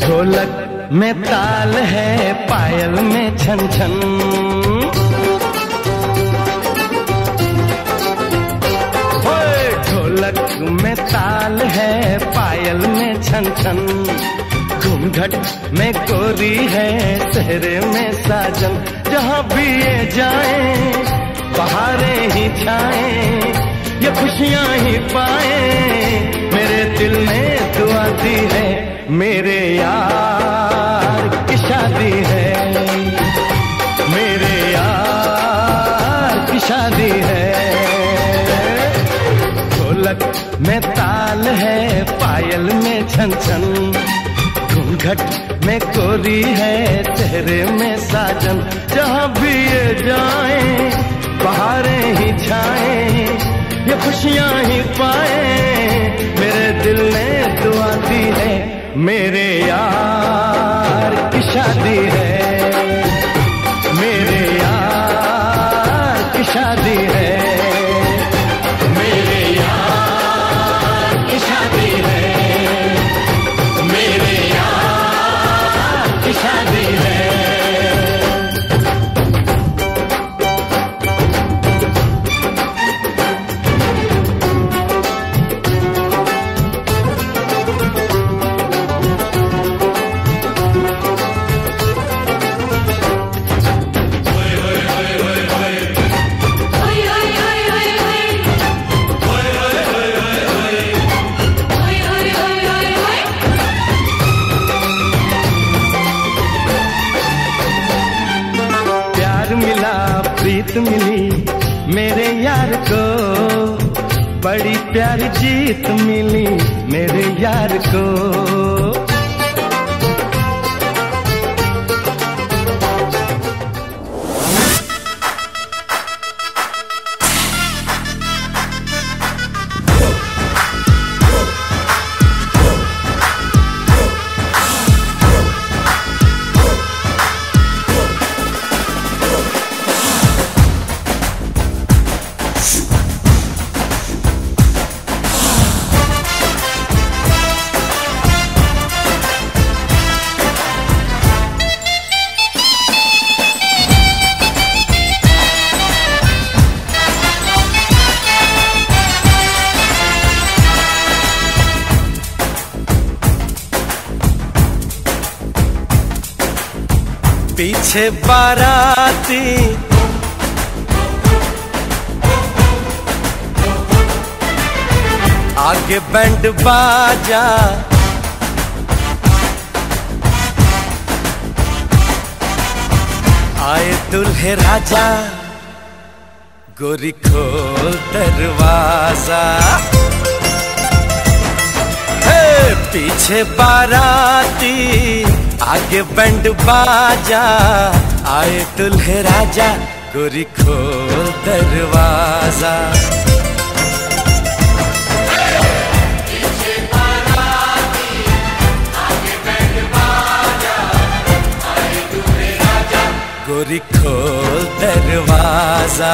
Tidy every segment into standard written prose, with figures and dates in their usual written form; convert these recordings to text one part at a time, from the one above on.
ढोलक में ताल है, पायल में छन छन। ढोलक में ताल है, पायल में छन छन। घूंघट में गोरी है, सेहरे में साजन। जहाँ भी ये जाए बहारें ही छाएं, ये खुशियाँ ही पाए। मेरे दिल ने दुआ दी है, मेरे यार की शादी है, मेरे यार की शादी है। ढोलक में ताल है, पायल में छन छन। घूंघट में गोरी है, चेहरे में साजन। जहाँ भी ये जाए बहारें ही छाए, ये खुशियाँ ही पाए। मेरे दिल ने दुआ दी है, मेरे यार की शादी है, मेरे यार की शादी है, मेरे यार की शादी है, मेरे यार की शादी है। प्रीत मिली मेरे यार को, बड़ी प्यारी जीत मिली मेरे यार को। पीछे बाराती आगे बैंड बाजा, आए दुल्हे राजा, गोरी खोल दरवाजा। पीछे बाराती आगे बैंड बाजा, आए दुल्हे राजा, गोरी खोल दरवाजा। पीछे बाराती आगे बैंड बाजा, आए दुल्हे राजा, गोरी खोल दरवाजा।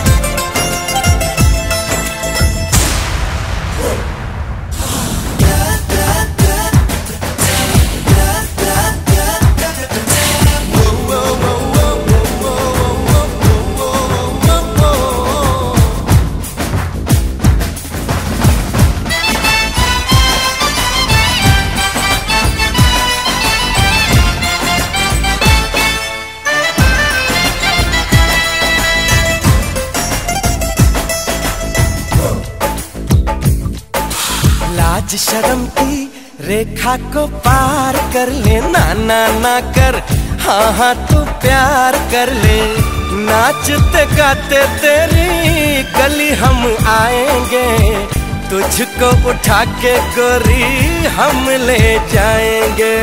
लाज शर्म की रेखा को पार कर ले, ना ना ना कर, हाँ हाँ तू प्यार कर ले। नाचते गाते तेरी गली हम आएंगे, तुझको उठा के गोरी हम ले जाएंगे।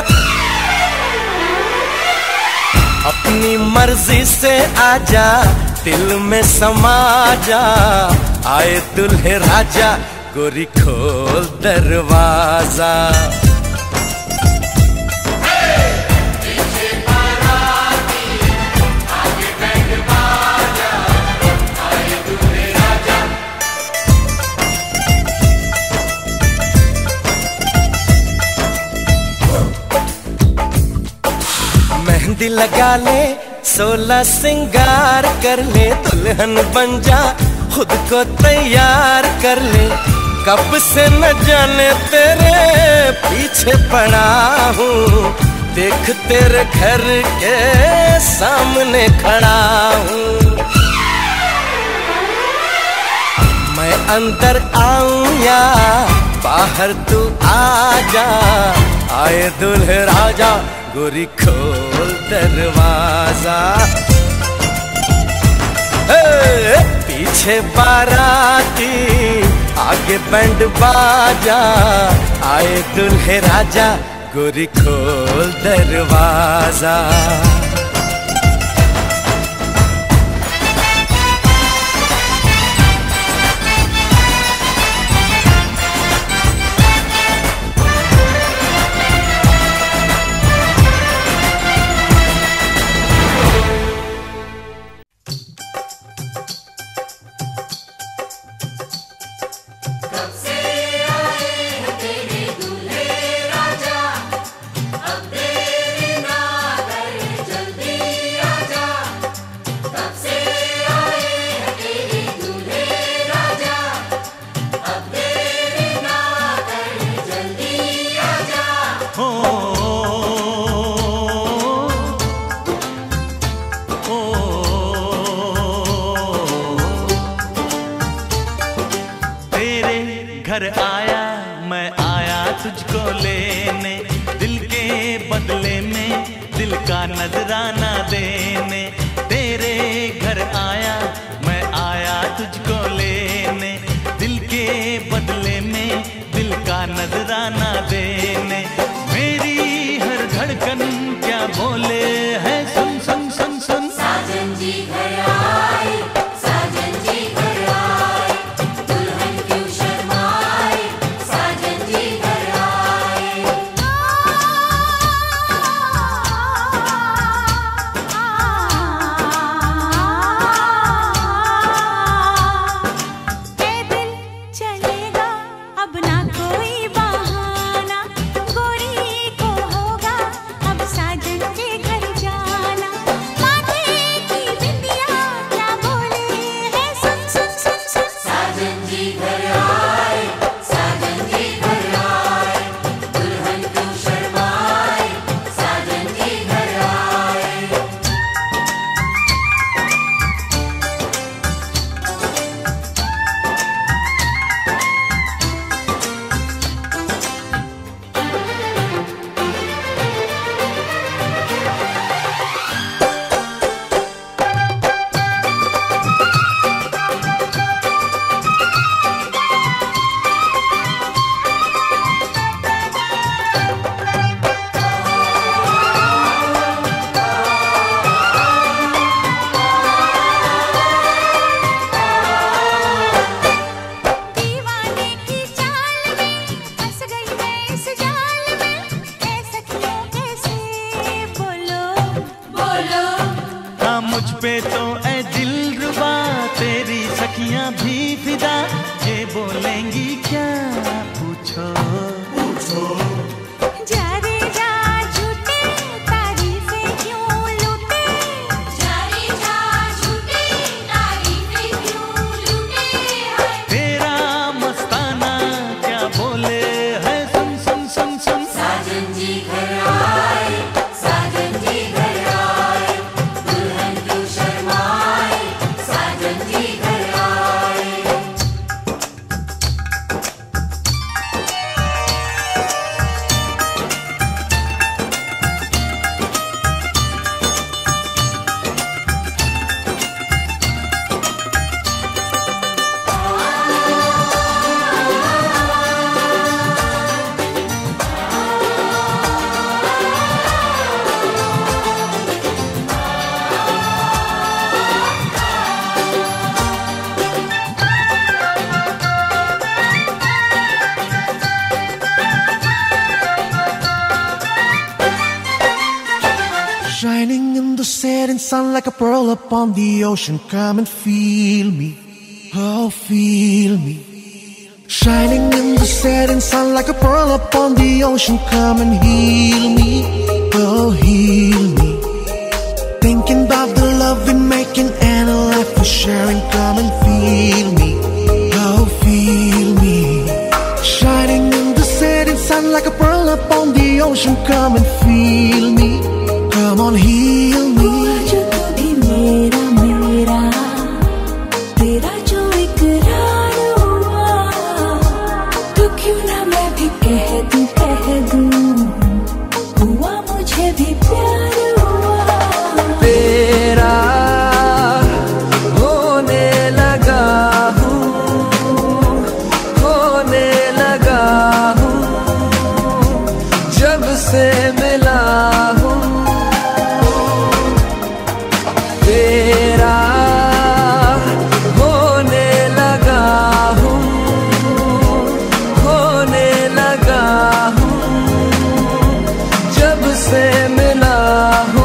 अपनी मर्जी से आजा, दिल में समा जा, आए दुल्हे राजा, गोरी खोल दरवाजा। पीछे बाराती आगे बैंड बाजा, आए दुल्हे राजा। मेहंदी लगा ले, 16 सिंगार कर ले, दुल्हन बन जा, खुद को तैयार कर ले। कब से न जाने तेरे पीछे पड़ा हूँ, देख तेरे घर के सामने खड़ा हूँ। मैं अंदर आऊं या बाहर तू आ जा, आए दुल्हे राजा गोरी खोल दरवाजा। पीछे बाराती आगे बैंड बाजा, आए दुल्हे राजा गोरी खोल दरवाजा। घर आया मैं आया तुझको लेने, दिल के बदले में दिल का नजराना देने। तेरे घर आया मैं आया तुझको लेने, दिल के बदले में दिल का नजराना देने। मेरी हर धड़कन क्या बोले है, सुन सुन सुन सुन। साजन जी घर आए, साजन जी घर आए, दुल्हन क्यों शर्माए, साजन जी घर आए। ए दिल चलेगा अब ना कोई बहाना, गोरी को होगा अब साजन के घर जाना। माथे की बिंदिया क्या बोले है, सुन सुन सुन सुन। साजन जी घर आए, साजन जी घर आए, दुल्हन क्यों शर्माए, साजन जी घर आए। दीवाने की चाल में फंस गई मैं इस जाल में, ए सखियों कैसे बोलो बोलो हाँ मुझ पे तो ऐ दिलरुबा तेरी सखियां भी फिदा, ये बोलेंगी क्या पूछो पूछो। जा रे जा झूठे तारीफें क्यों लूटे, जारी जा झूठी तारीफें क्यों लूटे हैं। तेरा मस्ताना क्या बोले है, सुन सुन सुन सुन। साजन जी घर आए, साजन जी घर आए, दुल्हन क्यों शर्माए, साजन जी घर आए। Shining in the setting sun like a pearl upon the ocean. Come and feel me, oh feel me. Shining in the setting sun like a pearl upon the ocean. Come and heal me, oh heal me. sharing, come and feel me. Oh, feel me. Shining in the setting sun like a pearl upon the ocean. Come and feel me. Come on, heal me. जो कभी मेरा मेरा तेरा जो इकरार हुआ, तो क्यों ना मैं भी कह दूं हुआ मुझे भी प्यार हुआ। तेरा होने लगा हूँ, होने लगा हूँ, जब से मिला हूँ। तेरा होने लगा हूँ, होने लगा हूँ, जब से मिला हूँ।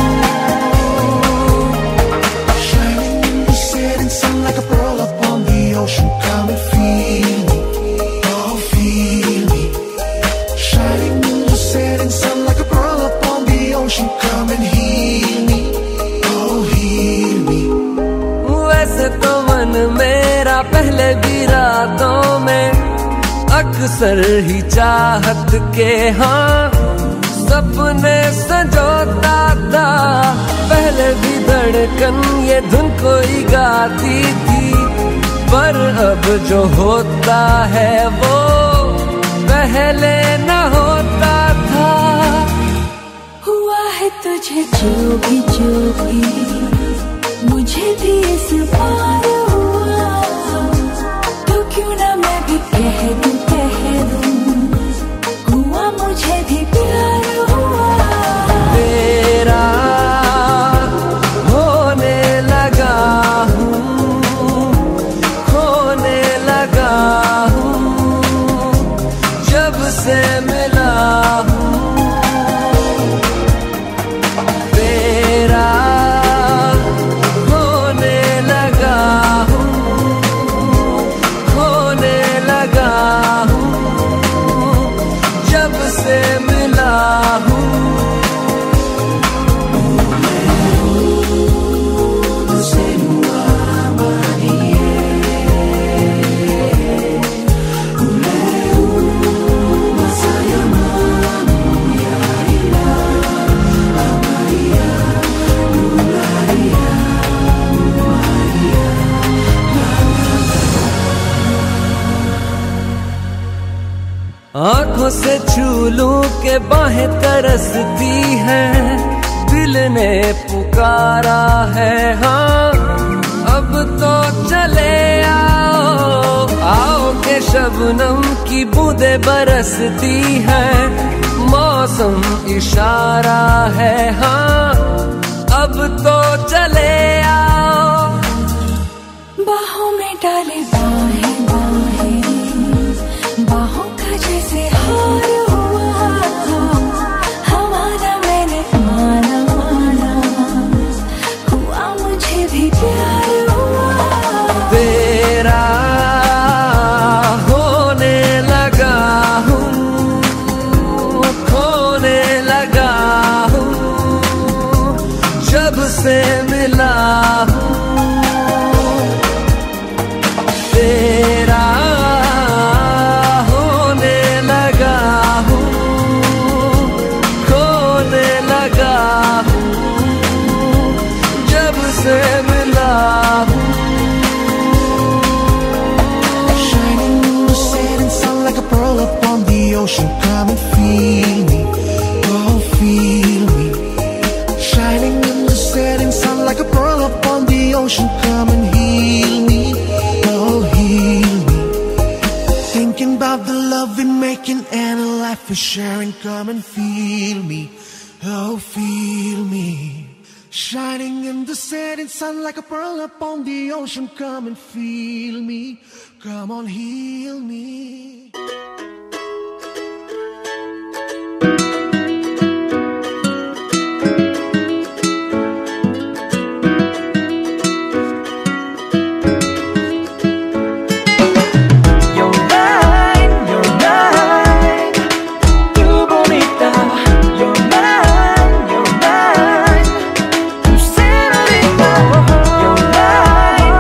Shining in the setting sun like a pearl upon the ocean. Come and feel me. Oh, feel me. Shining in the setting sun like a pearl upon the ocean. Come and heal me. Oh, heal me. वैसे तो मन मेरा पहले भी रातों में अक्सर ही चाहत के हाँ सपने संजोता था। पहले भी धड़कन ये धुन कोई गाती थी, पर अब जो होता है वो पहले न होता था। हुआ है तुझे जो भी मुझे भी इस बार हुआ, तो क्यों ना मैं भी कह दूं हुआ मुझे भी प्यार हुआ। तेरा होने लगा हूँ, होने लगा हूँ, जब से मिला हूँ। तेरा होने लगा हूँ, होने लगा हूँ, जब से मिला हूँ। आंखों से छू लूं के बाहें तरसती हैं, दिल ने पुकारा है हाँ अब तो चले आओ। आओ के शबनम की बूंदें बरसती हैं, मौसम इशारा है हाँ अब तो चले आओ। बाहों में डाले बाहें बाहों का जैसे हार हुआ, हमारा मैंने माना हुआ मुझे भी प्यार हुआ। तेरा होने लगा हूँ, खोने लगा हूँ, जब से मिला हूँ। तेरा होने लगा हूँ, खोने लगा हूँ, जब से मिला हूँ। Shining in the setting sun like a pearl upon the ocean. Come and feel me. Oh, feel me. Shining in the setting sun like a pearl upon the ocean. Come and heal me. Oh, heal me. Thinking about the love we're making and a life we're sharing. Come and feel me. Oh, feel me. Shining in the setting sun like a pearl upon the ocean. Come and feel me. Come on, heal me. You're mine,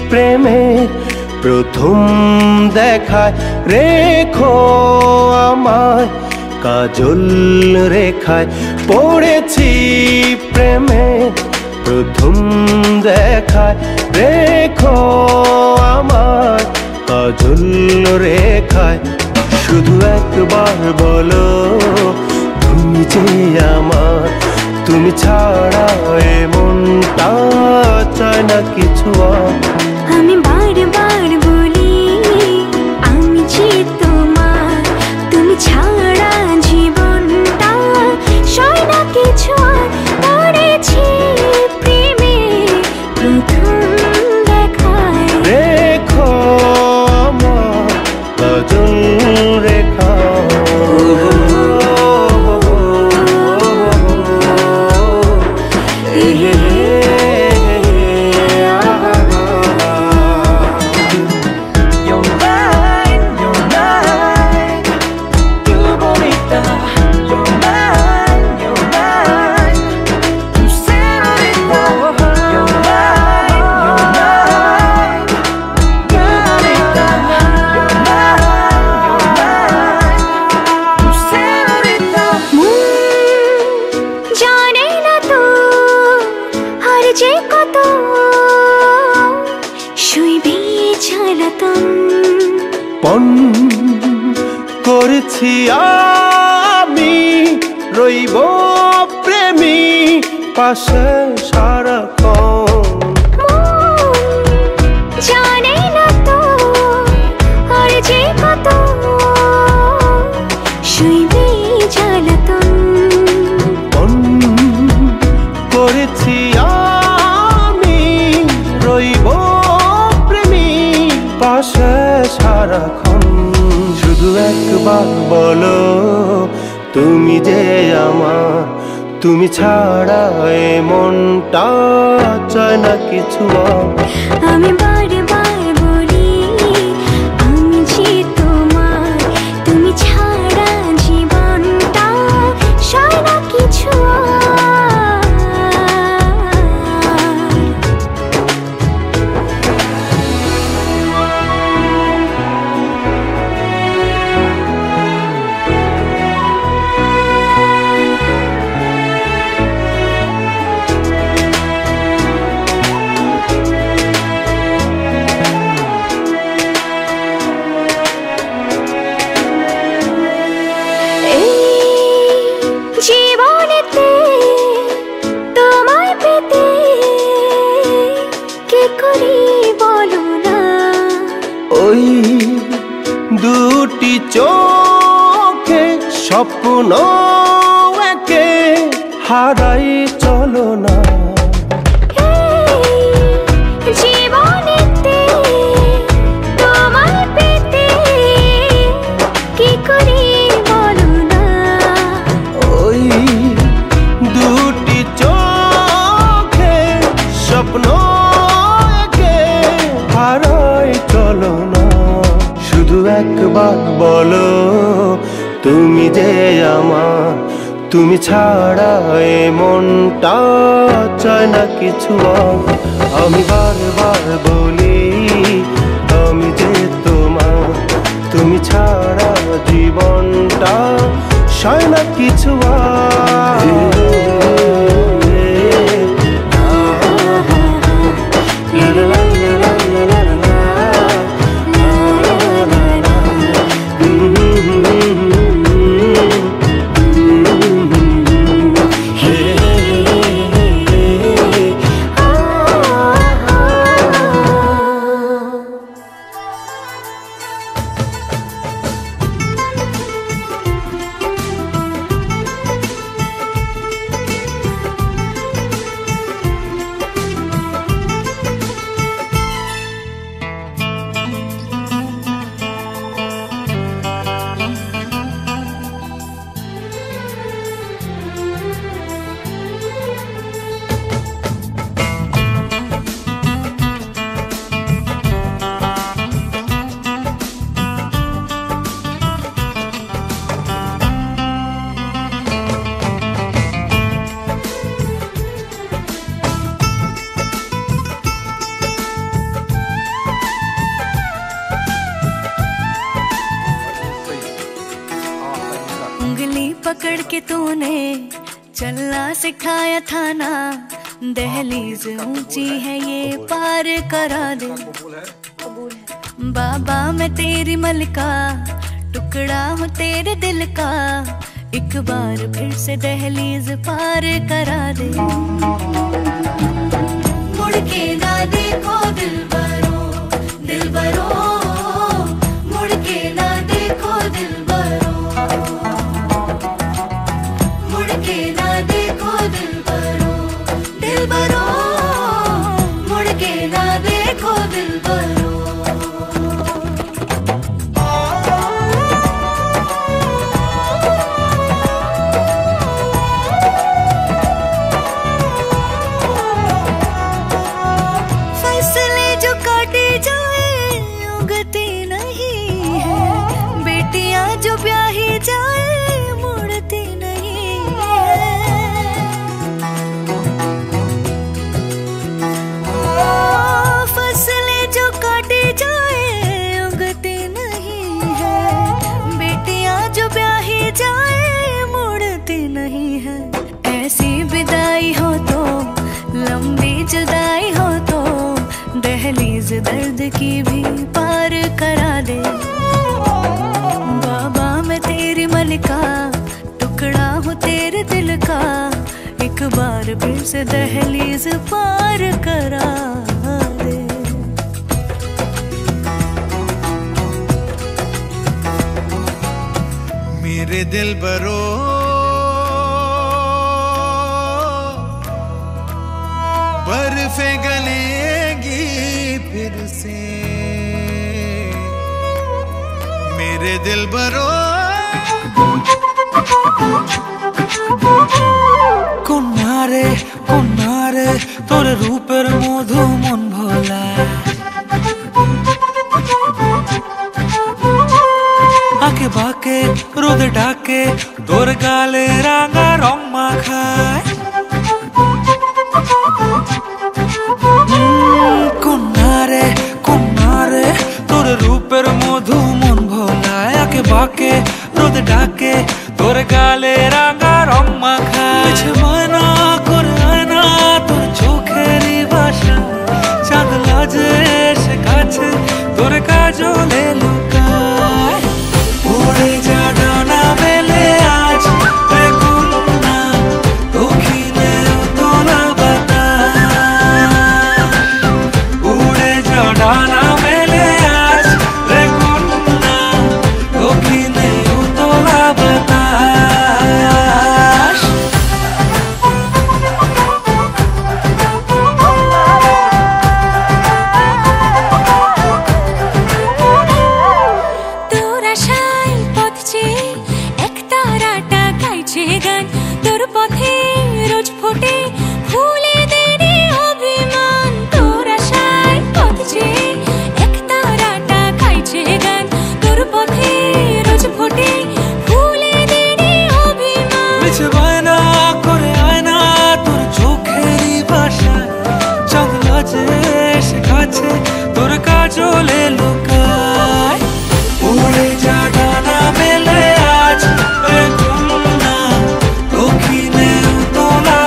প্রেমের প্রথম দেখায় রেখো আমায় কাজল রেখায় পড়েছি প্রেমের প্রথম দেখায় রেখো আমায় কাজল রেখায় শুধু একবার বলো তুমি যে আমার তুমি ছাড়া এ মনটা চায় না কিছু আর আমি বারবার বলি আমি যে তোমার তুমি ছাড়া জীবনটা সয় না কিছু আর পড়েছি প্রেমে প্রথম দেখায় রেখো আমার কাজল রেখা পণ করেছি আমি রইব প্রেমী পাশে সারাক্ষণ জানে না তো আর যে কত শুইবে জ্বালাতন পণ করেছি আমি রইব প্রেমী পাশে সারাক্ষণ শুধু একবার বলো তুমি যে আমার তুমি ছাড়া এ মনটা চায় না কিছু আমি বারবার বলি আমি যে তোমার তুমি ছাড়া জীবনটা সয় না কিছু জীবনেতে তোমায় পেতে কি করি বলো না ওই দুটি চোখে স্বপ্ন একে হারাই চলো না জীবনেতে তোমায় পেতে কি করি বলো না ওই দুটি চোখে স্বপ্ন একে হারাই চলো না শুধু একবার বলো তুমি যে আমার তুমি ছাড়া এ মনটা চায় না কিছু আমি বারবার বলি আমি যে তোমার তুমি ছাড়া জীবনটা সয় না কিছু उंगली पकड़ के तूने चलना सिखाया था ना, दहलीज ऊंची है ये पार करा दे। बाबा मैं तेरी मलका, टुकड़ा हूँ तेरे दिल का, एक बार फिर से दहलीज पार करा दे। मुड़ के ना देखो दिलबरो, दिलबरो, मुड़ के ना देखो दिलबरो, मुड़ के ना देखो दिलबरो, दिलबरो, मुड़ के ना देखो दिलबरो। जुदाई हो तो दहलीज दर्द की भी पार करा दे। बाबा मैं तेरी मलिका, टुकड़ा हूँ तेरे दिल का, एक बार फिर से दहलीज पार करा दे। मेरे दिल बरो बर्फे गलेगी फिर से, मेरे दिल बरो। कोन्नारे कोन्नारे तोरे रूपेर मधु मन भोला, आके बाके रोद डाके तोर गाले रांगा रंग माखाय। कोन्नारे कोन्नारे तोरे रूपेर मधु मन भोला, आके बाके रोद डाके तोर गाले रांगा रंग माखाय। मना करे आयना তোর চোখেরই ভাষা, চাঁদ লাজে এসে কাছে তোর কাজলে লুকায়। উড়ে যা ডানা মেলে আজ রে কন্যা, দক্ষিণে উতলা বাতাস। উড়ে যা ডানা মেলে আজ রে কন্যা, দক্ষিণে উতলা বাতাস। তোর কাজলে লুকায়। উড়ে যা ডানা মেলে আজ রে কন্যা, দক্ষিণে উতলা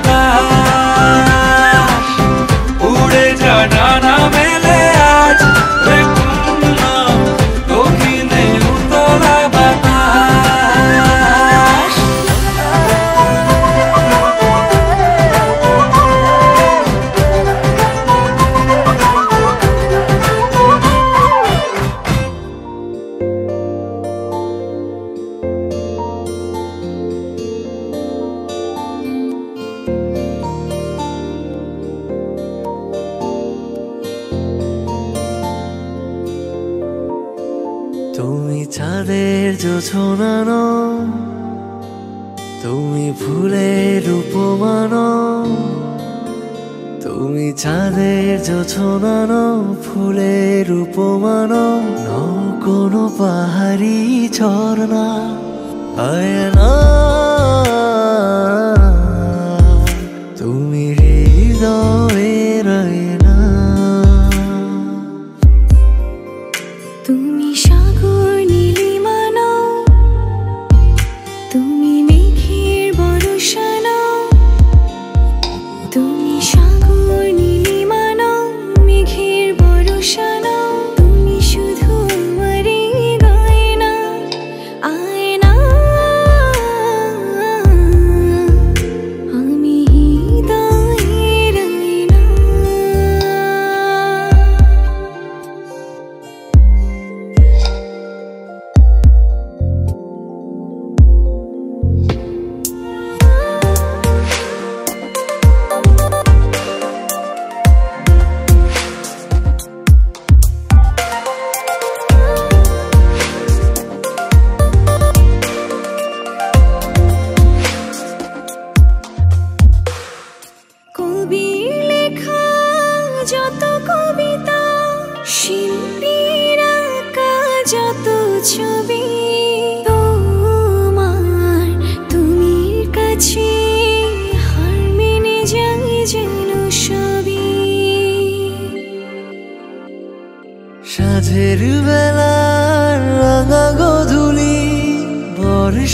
বাতাস। উড়ে যা ডানা মেলে আজ রে কন্যা, দক্ষিণে উতলা বাতাস। তুমি চাঁদের জোছনা, তুমি ফুলের উপমান, তুমি চাঁদের জোছনা, ফুলের উপমান, নও কোনো পাহাড়ি ঝর্ণা। আয়না তুমি হৃদয়ের আয়না। তুমি সাগর নীলিমা নও, তুমি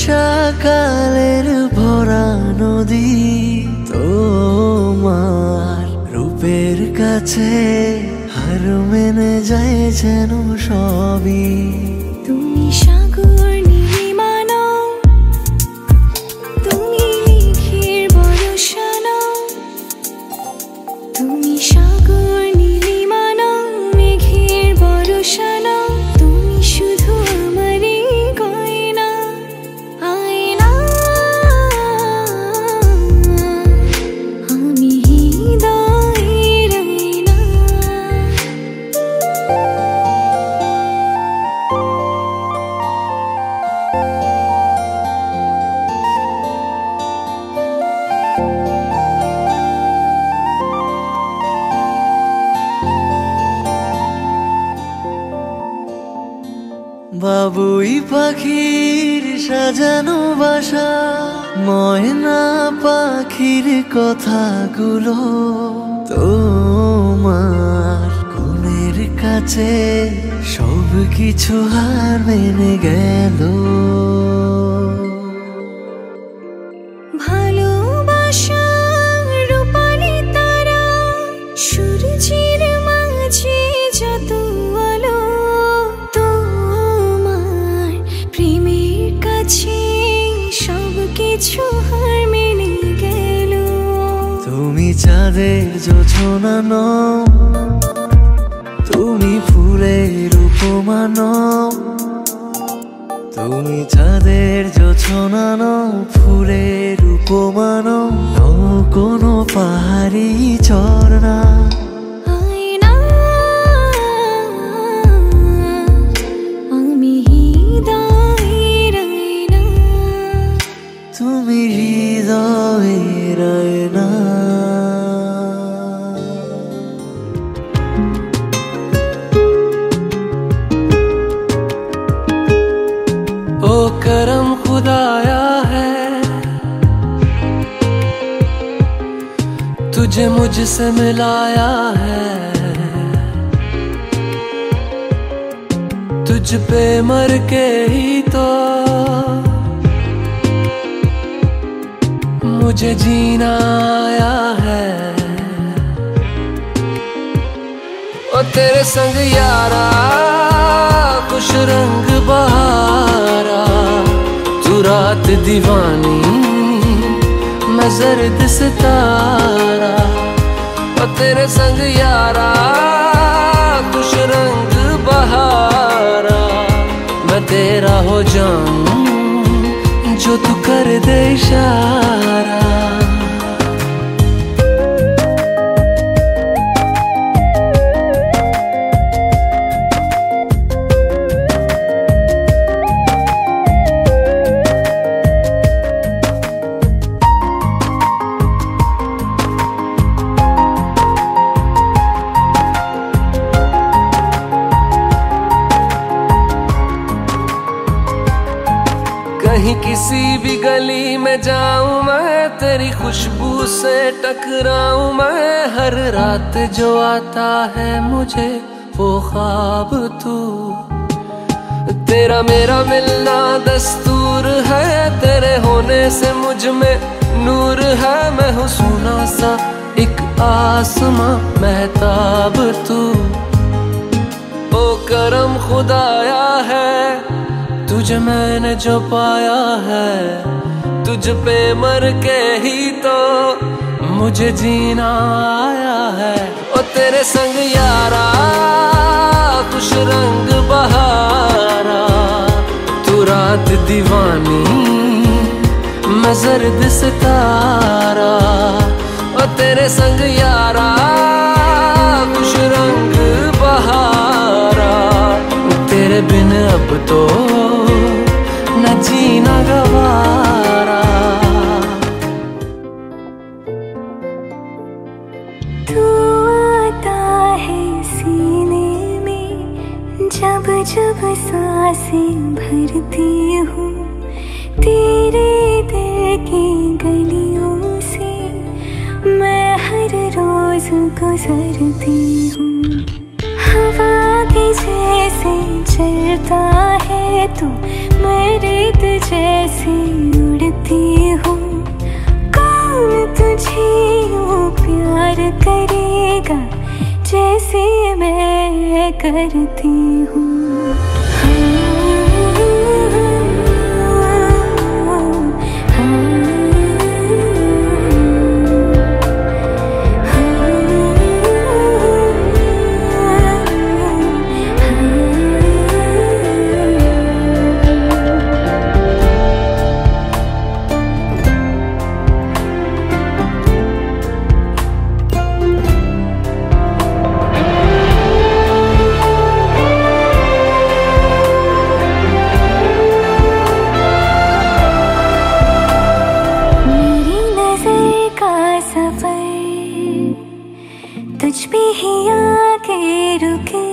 বর্ষাকালের ভরা নদী তোমার রূপের কাছে হার মেনে যায় যেন সবই। তুমি সাগর নীলিমা নও, তুমি মেঘের বর্ষা নও। তুমি সাগর নীলিমা নও, মেঘের বর্ষা নও। তুমি শুধু আমারই গয়না, আয়না। আমি হৃদয়ের আয়না। বাবুই পাখির সাজানো বাসা, ময়না পাখির কথাগুলো তোমার গুণের কাছে সব কিছু হার মেনে গেল। ভালোবাসা রূপালি তারা, সূর্যের মাঝে যত আলো। তোমার প্রেমের কাছে সব কিছু হার মেনে গেল। তুমি চাঁদের জোছনা নও, তুমি ফুলের উপমা নও। তুমি চাঁদের জোছনা নও, ফুলের উপমা নও। নও কোনো পাহাড়ি ঝর্ণা, আয়না। আমি হৃদয়ের আয়না। তুমি হৃদয়ের আয়না। ओ करम खुदाया है, तुझे मुझसे मिलाया है। तुझ पे मर के ही तो मुझे जीना आया है। ओ तेरे संग यारा खुश रंग बहारा, तू रात दीवानी मैं जर्द सितारा। ओ तेरे संग यारा खुश रंग बहारा, मैं तेरा हो जाऊं जो तू कर दे इशारा। कहीं किसी भी गली में जाऊं मैं, तेरी खुशबू से टकराऊं मैं। हर रात जो आता है मुझे वो ख्वाब तू, तेरा मेरा मिलना दस्तूर है। तेरे होने से मुझ में नूर है, मैं हूँ सोना सा एक आसमां महताब तू। ओ करम खुदाया है, तुझे मैंने जो पाया है। तुझ पे मर के ही तो मुझे जीना आया है। ओ तेरे संग यारा खुश रंग बहारा, तू रात दीवानी मैं जर्द सितारा। ओ तेरे संग यारा खुश रंग बहारा, तेरे बिन अब तो न जीना गवारा। तू आता है सीने में जब जब सांसें भरती हूँ। तेरे दिल की गलियों से मैं हर रोज गुजरती हूँ। हवा के जैसे चलता है तू, मैं रेत जैसे करती हूँ। तुझ पे ही आके रुके,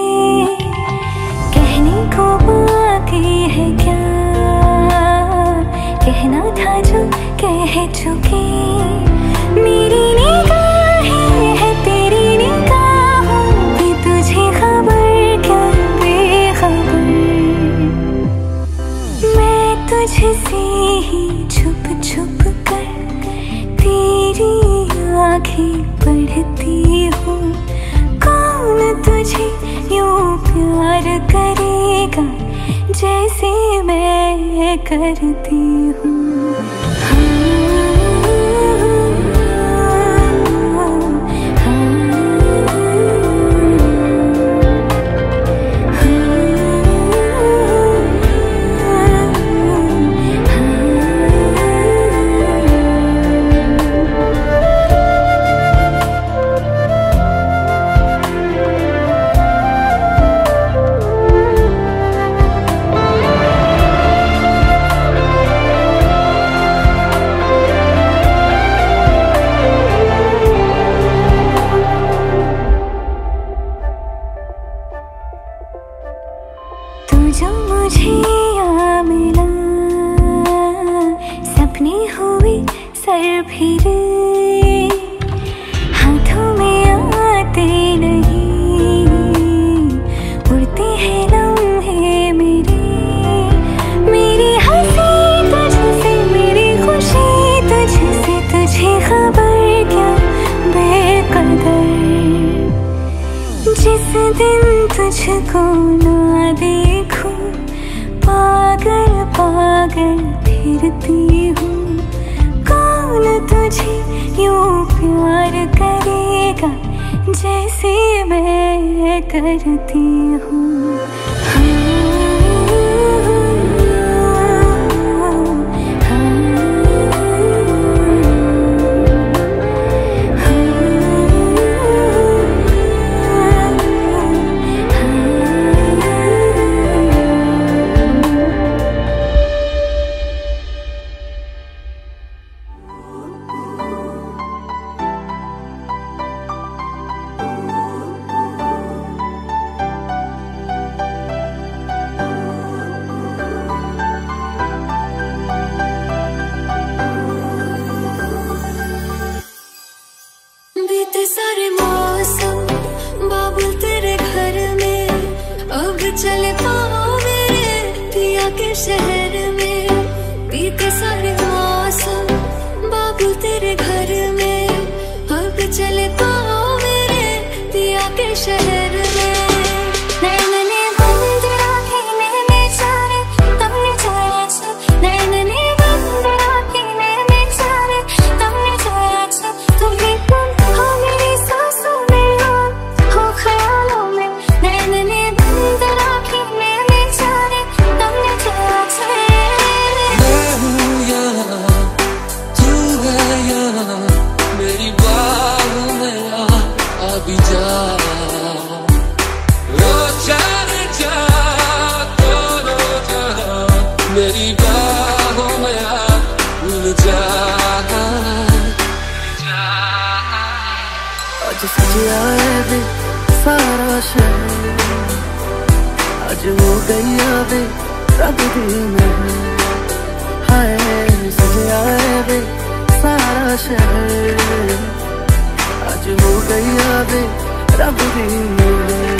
कहने को बाकी है क्या, कहना था जो कह चुके। मेरी निगाहें है तेरी निगाहों पे, तुझे खबर क्या बेखबर। मैं तुझसे ही छुप छुप कर तेरी आँखें पढ़ती हूँ। कौन तुझे यूं प्यार करेगा जैसे मैं करती हूँ। जो मुझे यहाँ मिला, सपने हुए सर फिरे, हाथों में आते नहीं, उड़ते हैं लम्हे मेरे। मेरी हंसी तुझसे, मेरी खुशी तुझसे, तुझे खबर क्या बेकदर। जिस दिन तुझको ना देखूं, पागल पागल फिरती हूँ। कौन तुझे यूं प्यार करेगा जैसे मैं करती हूँ। बीते सारे मौसम बाबुल तेरे घर में, अब चले पाओ मेरे पिया के शहर में। बीते सारे मौसम बाबुल तेरे घर में, अब चले पाओ मेरे पिया के शहर में। नैनने बंद राखे मैंने चारे, तुमने चारा छे। नैनने बंद राखे मैंने चारे, तुमने चारा छे। तुम्हें हो मेरी सांसों में, हो ख्यालों में। नैनने बंद राखे मैंने चारे, तुमने चारा छे। मैं हूँ यहाँ, तू है यहाँ, मेरी बाहों में आ भी जा। मेरी बाहों में आ भूल जा। आज सजिया है वे सारा शहर, आज हो गई वे रब दी महर। हाय सजिया है वे सारा शहर, आज हो गई वे रब दी महर।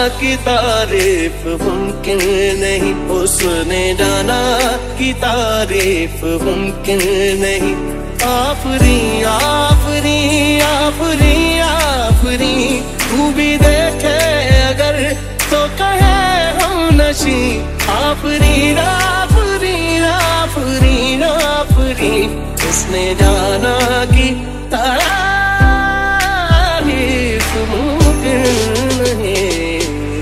कि तारीफ मुमकिन नहीं, उसने जाना कि तारीफ मुमकिन नहीं। आफरी आफरी आफरी आफरी, तू भी देखे अगर तो कहे हम नशी। आफरी आफरी आफरी आफरी, उसने जाना कि तारीफ मुमकिन नहीं।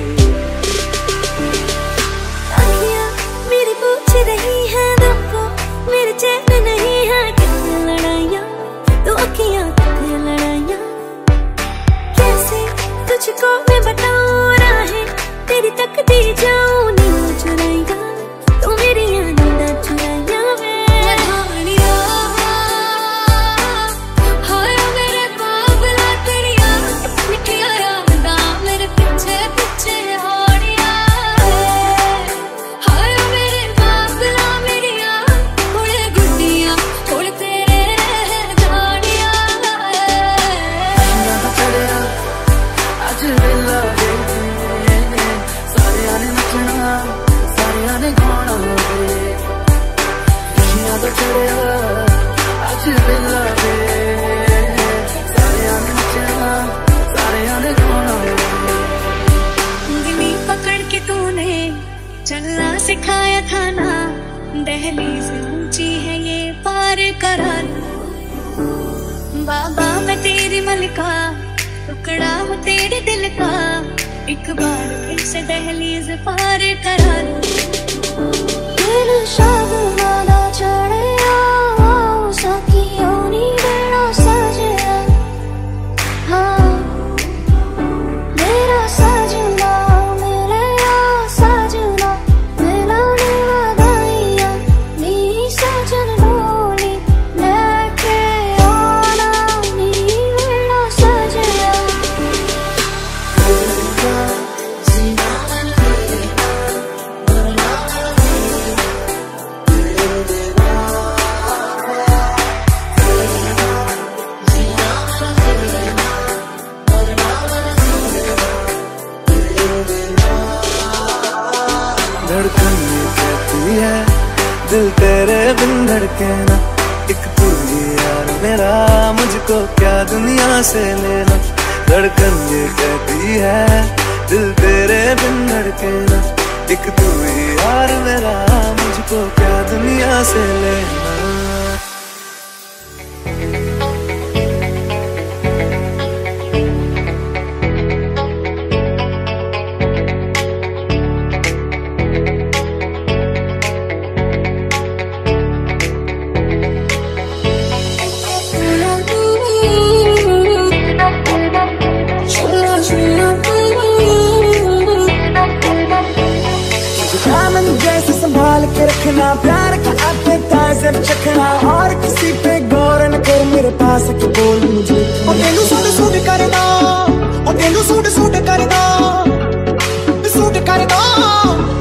आँखियाँ मेरी पूछ रही है तुमको, मेरे चैन नहीं है। कितने लड़ाइयाँ तो आँखियाँ, कितने लड़ाइयाँ। कैसे तुझको मैं बताऊँ राहें तेरी तकती जाऊँ। नींद चुराइया तू मेरी नींद चुराइया। मैं हाय मेरे बाबला तेरिया, मिठिया यादा मेरे पीछे पीछे होड़िया। हाय मेरे बाबला मेरिया, थोड़े गुड्डिया थोड़े तेरे जानिया। आज वेला सारे आने नचना, सारे आने गाना खुशियां तो चढ़िया। आज वेला सारे आने नचना, सारे आने गाना। उंगली पकड़ के तूने चलना सिखाया था ना, दहलीज ऊंची है ये पार करा। बाबा मैं तेरी मलिका, टुकड़ा हूँ तेरे दिल का। एक बार फिर से दहलीज पार करा। दिल शाद वाला चढ़िया, सखियों नी बेड़ा सजना। हाँ मेरा सजना, मेरा सजना, मिलाने वादाइया नी सजन डोली लेके आना नी बेड़ा सजना। धड़कन ये कहती है दिल तेरे बिन धड़के ना। एक तू ही यार मेरा, मुझको क्या दुनिया से लेना। धड़कन ये कहती है दिल तेरे बिन धड़के ना। एक तू ही यार मेरा, मुझको क्या दुनिया से लेना। जैसे संभाल के रखना, प्यार का एपेटाइजर चखना। और किसी पे गौर न कर, मेरे पास के बोल मुझे। और तेनू सूट सूट करदा, और तेनू सूट सूट करदा, सूट करदा।